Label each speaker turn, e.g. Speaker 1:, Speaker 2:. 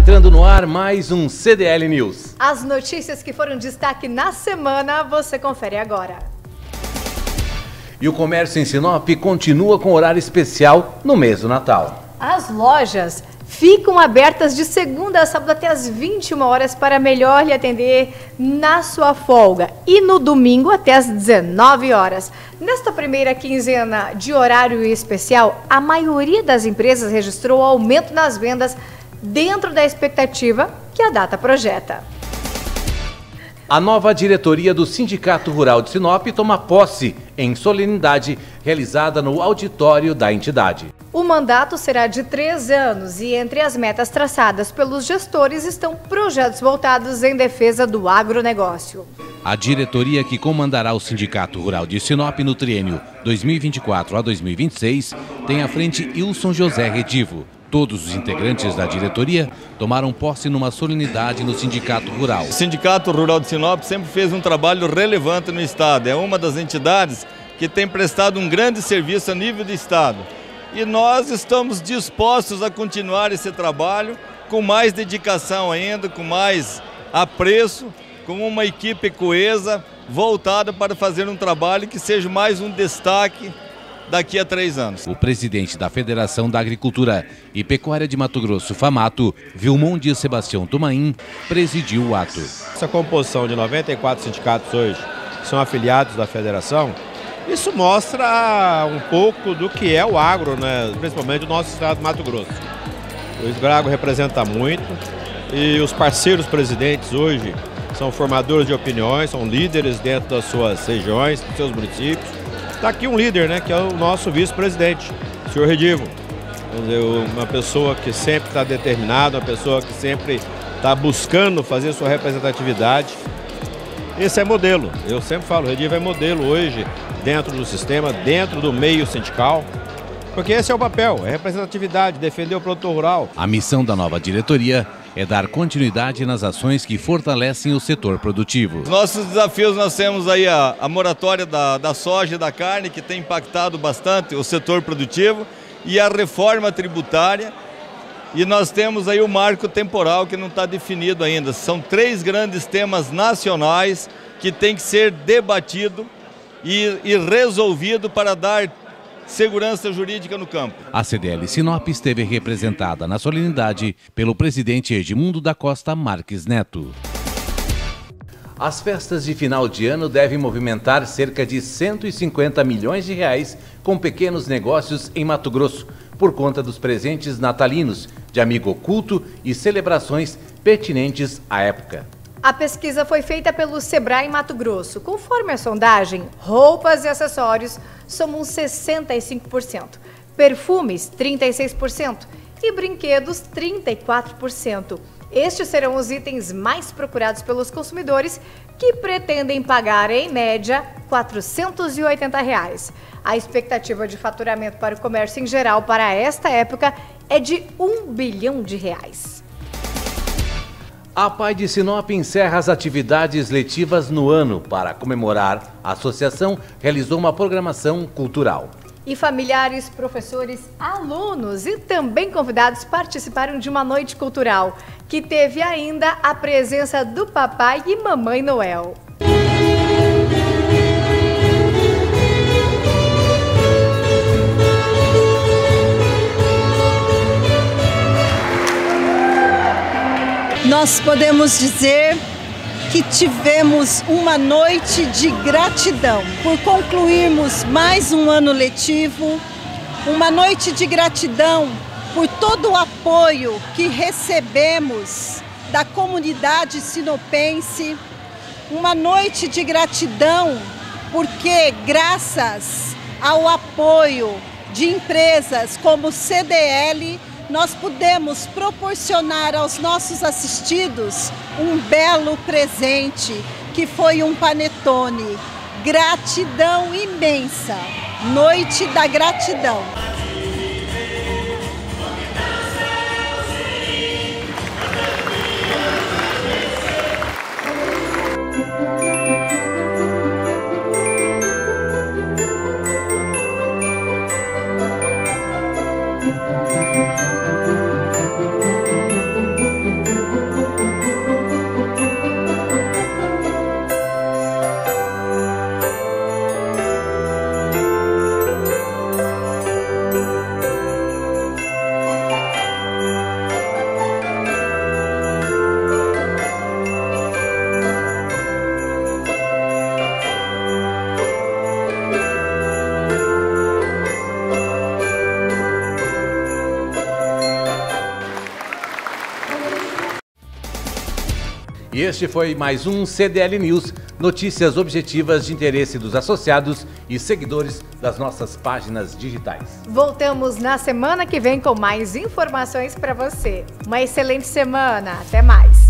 Speaker 1: entrando no ar mais um CDL News.
Speaker 2: As notícias que foram destaque na semana, você confere agora.
Speaker 1: E o comércio em Sinop continua com horário especial no mês do Natal.
Speaker 2: As lojas ficam abertas de segunda a sábado até as 21 horas para melhor lhe atender na sua folga. E no domingo até as 19 horas. Nesta primeira quinzena de horário especial, a maioria das empresas registrou aumento nas vendas dentro da expectativa que a data projeta.
Speaker 1: A nova diretoria do Sindicato Rural de Sinop toma posse em solenidade realizada no auditório da entidade.
Speaker 2: O mandato será de 3 anos e entre as metas traçadas pelos gestores estão projetos voltados em defesa do agronegócio.
Speaker 3: A diretoria que comandará o Sindicato Rural de Sinop no triênio 2024 a 2026 tem à frente Ilson José Redivo. Todos os integrantes da diretoria tomaram posse numa solenidade no Sindicato Rural.
Speaker 4: O Sindicato Rural de Sinop sempre fez um trabalho relevante no Estado. É uma das entidades que tem prestado um grande serviço a nível do Estado. E nós estamos dispostos a continuar esse trabalho com mais dedicação ainda, com mais apreço, com uma equipe coesa, voltada para fazer um trabalho que seja mais um destaque daqui a 3 anos.
Speaker 3: O presidente da Federação da Agricultura e Pecuária de Mato Grosso, FAMATO, Vilmon Dias Sebastião Tumaim, presidiu o ato.
Speaker 5: Essa composição de 94 sindicatos hoje, que são afiliados da federação, isso mostra um pouco do que é o agro, né? Principalmente o nosso estado do Mato Grosso. O agro representa muito e os parceiros presidentes hoje são formadores de opiniões, são líderes dentro das suas regiões, dos seus municípios. Está aqui um líder, né, que é o nosso vice-presidente, o senhor Redivo. Uma pessoa que sempre está determinada, uma pessoa que sempre está buscando fazer sua representatividade. Esse é modelo, eu sempre falo, o Redivo é modelo hoje dentro do sistema, dentro do meio sindical, porque esse é o papel, é representatividade, defender o produtor rural.
Speaker 3: A missão da nova diretoria é dar continuidade nas ações que fortalecem o setor produtivo.
Speaker 4: Nossos desafios, nós temos aí a moratória da soja e da carne, que tem impactado bastante o setor produtivo, e a reforma tributária, e nós temos aí o marco temporal que não está definido ainda. São 3 grandes temas nacionais que tem que ser debatido e resolvido para dar segurança jurídica no campo.
Speaker 3: A CDL Sinop esteve representada na solenidade pelo presidente Edmundo da Costa Marques Neto.
Speaker 1: As festas de final de ano devem movimentar cerca de 150 milhões de reais com pequenos negócios em Mato Grosso, por conta dos presentes natalinos, de amigo oculto e celebrações pertinentes à época.
Speaker 2: A pesquisa foi feita pelo Sebrae Mato Grosso. Conforme a sondagem, roupas e acessórios somam 65%, perfumes 36% e brinquedos 34%. Estes serão os itens mais procurados pelos consumidores, que pretendem pagar, em média, R$ 480. A expectativa de faturamento para o comércio em geral para esta época é de R$ 1 bilhão.
Speaker 1: A Pai de Sinop encerra as atividades letivas no ano. Para comemorar, a associação realizou uma programação cultural.
Speaker 2: E familiares, professores, alunos e também convidados participaram de uma noite cultural, que teve ainda a presença do Papai e Mamãe Noel.
Speaker 6: Nós podemos dizer que tivemos uma noite de gratidão por concluirmos mais um ano letivo, uma noite de gratidão por todo o apoio que recebemos da comunidade sinopense, uma noite de gratidão porque, graças ao apoio de empresas como CDL, nós pudemos proporcionar aos nossos assistidos um belo presente, que foi um panetone. Gratidão imensa, Noite da Gratidão.
Speaker 1: E este foi mais um CDL News, notícias objetivas de interesse dos associados e seguidores das nossas páginas digitais.
Speaker 2: Voltamos na semana que vem com mais informações para você. Uma excelente semana. Até mais.